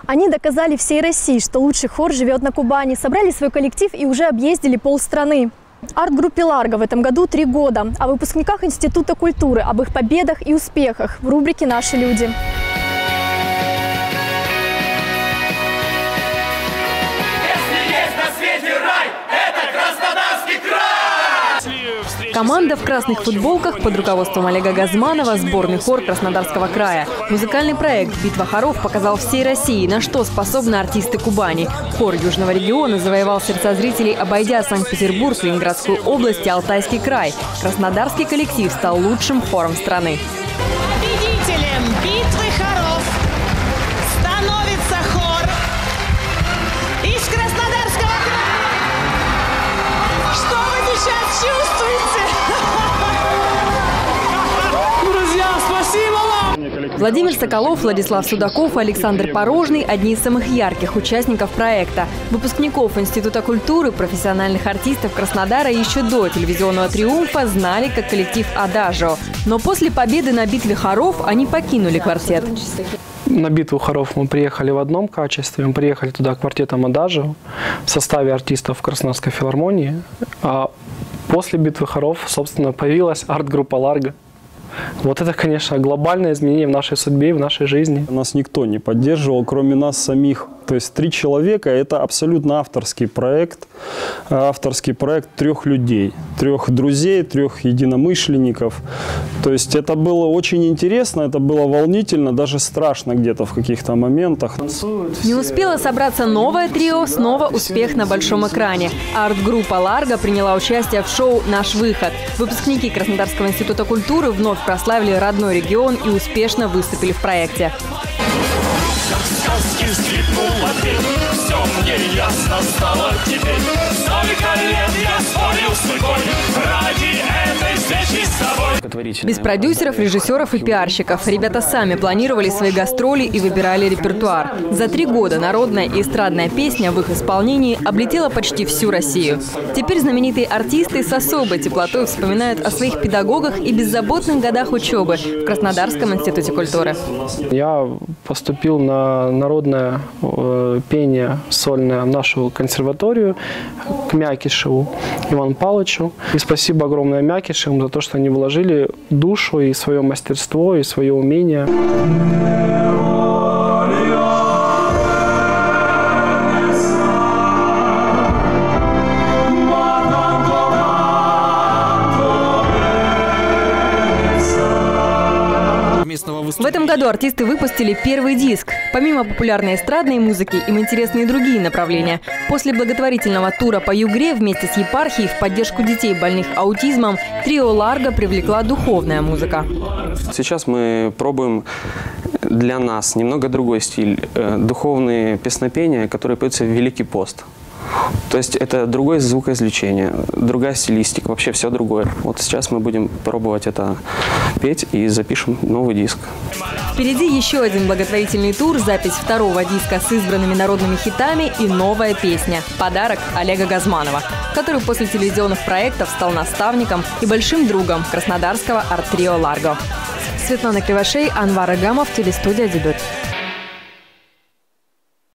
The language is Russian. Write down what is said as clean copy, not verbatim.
Они доказали всей России, что лучший хор живет на Кубани, собрали свой коллектив и уже объездили полстраны. Арт-группе «Ларго» в этом году 3 года. О выпускниках Института культуры, об их победах и успехах в рубрике «Наши люди». Команда в красных футболках под руководством Олега Газманова, сборный хор Краснодарского края. Музыкальный проект «Битва хоров» показал всей России, на что способны артисты Кубани. Хор Южного региона завоевал сердца зрителей, обойдя Санкт-Петербург, Ленинградскую область и Алтайский край. Краснодарский коллектив стал лучшим хором страны. Победителем «Битвы хоров» становится хор из Краснодарского края. Что вы сейчас чувствуете? Владимир Соколов, Владислав Судаков, Александр Порожный – одни из самых ярких участников проекта. Выпускников Института культуры, профессиональных артистов Краснодара еще до телевизионного триумфа знали как коллектив «Адажио». Но после победы на «Битве хоров» они покинули квартет. На «Битву хоров» мы приехали в одном качестве. Мы приехали туда квартетом «Адажио» в составе артистов Краснодарской филармонии. А после «Битвы хоров», собственно, появилась арт-группа «Ларго». Вот это, конечно, глобальное изменение в нашей судьбе, в нашей жизни. Нас никто не поддерживал, кроме нас самих. То есть 3 человека – это абсолютно авторский проект 3 людей, 3 друзей, 3 единомышленников. То есть это было очень интересно, это было волнительно, даже страшно где-то в каких-то моментах. Не успело собраться новое трио, снова успех на большом экране. Арт-группа «Ларго» приняла участие в шоу «Наш выход». Выпускники Краснодарского института культуры вновь прославили родной регион и успешно выступили в проекте. Сказки скрипнула дверь, все мне ясно стало теперь. Столько лет я спорил с судьбой ради этой встречи с тобой. Без продюсеров, режиссеров и пиарщиков. Ребята сами планировали свои гастроли и выбирали репертуар. За 3 года народная и эстрадная песня в их исполнении облетела почти всю Россию. Теперь знаменитые артисты с особой теплотой вспоминают о своих педагогах и беззаботных годах учебы в Краснодарском институте культуры. Я поступил на народное пение сольное в нашу консерваторию к Мякишеву Ивану Павловичу. И спасибо огромное Мякишевым за то, что они вложили душу и свое мастерство, и свое умение. В этом году артисты выпустили первый диск. Помимо популярной эстрадной музыки, им интересны и другие направления. После благотворительного тура по Югре вместе с епархией в поддержку детей, больных аутизмом, трио «Ларго» привлекла духовная музыка. Сейчас мы пробуем для нас немного другой стиль. Духовные песнопения, которые поются в Великий пост. То есть это другое звукоизвлечение, другая стилистика, вообще все другое. Вот сейчас мы будем пробовать это петь и запишем новый диск. Впереди еще один благотворительный тур, запись 2-го диска с избранными народными хитами и новая песня «Подарок» Олега Газманова, который после телевизионных проектов стал наставником и большим другом краснодарского арт-трио «Ларго». Светлана Кривошей, Анвар Агамов, телестудия «Дебют».